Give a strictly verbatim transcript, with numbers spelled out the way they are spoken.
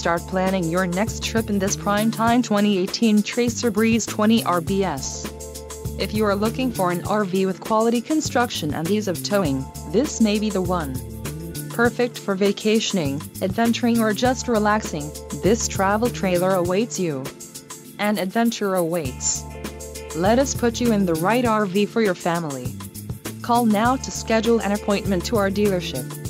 start planning your next trip in this prime-time twenty eighteen Tracer Breeze twenty R B S. If you are looking for an R V with quality construction and ease of towing, this may be the one. Perfect for vacationing, adventuring or just relaxing, this travel trailer awaits you. An adventure awaits. Let us put you in the right R V for your family. Call now to schedule an appointment to our dealership.